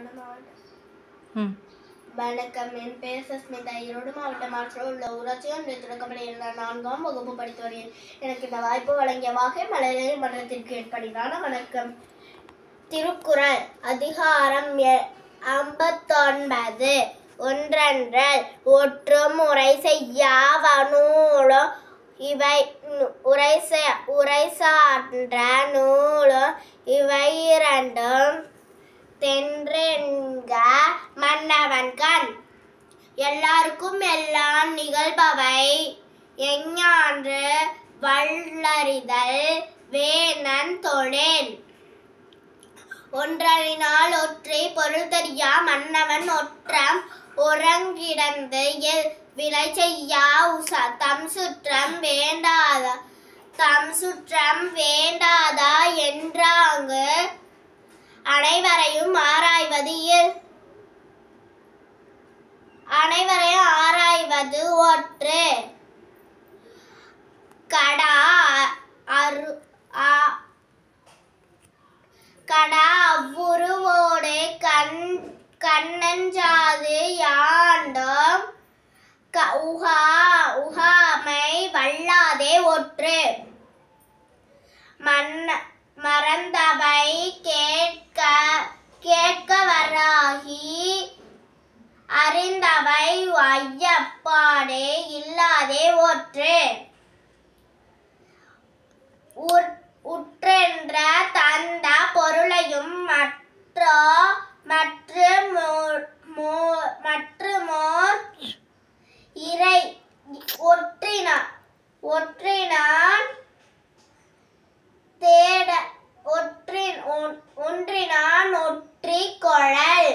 வணக்கம், என் பெயர் சஸ்மிதா. ஈரோடு மாவட்டம் ஆற்றில் உள்ள ஊராட்சி ஒன்றிய தொடக்கப்பள்ளியில் நான் 4ஆம் வகுப்பு படித்து வருகிறேன். எனக்கு இந்த வாய்ப்பு வழங்கிய வாகை மலரை மன்றத்திற்கு ஏற்படினான வணக்கம். திருக்குறள் அதிகாரம் 59. ஒன்றன்றல் ஒற்றும் உரை செய்யாவனூலும் இவை உரைசான்ற நூலும் இவை இரண்டும் தென்றென்க மன்னவன்கண். எல்லாருக்கும் எல்லாம் நிகழ்பவை எஞ்ஞான்று வல்லறிதல் வேணன் தொழேன். ஒன்றறினால் ஒற்றை பொருள் தெரியா மன்னவன் ஒற்றம் ஒரங்கிடந்து விலை செய்யா தம் சுற்றம் வேண்டாதா என்றாங்கு அனைவரையும் ஆராய்வது ஒற்று. கடா அவ்வுருவோடு கண்ணஞ்சாது யாண்டும் உகாமை வல்லாதே ஒற்று. மறந்தவை கேட்க வராகி அறிந்தவை ஐயப்பாடே இல்லாதே ஒற்று. உற்றென்ற தந்த பொருளையும் மற்றுமோர் இறை ஒன்றினான் ஒற்றிக் கொளல்.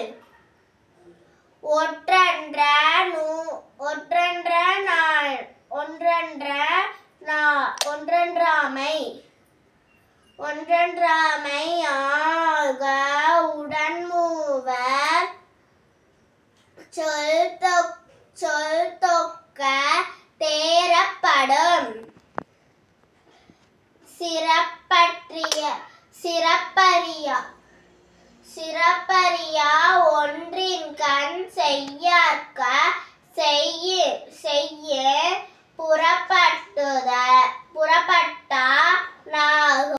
ஒன்றன்றாமை ஆக உடன்மூவர் சொல் தொக்க தேரப்படும். சிறப்பறியா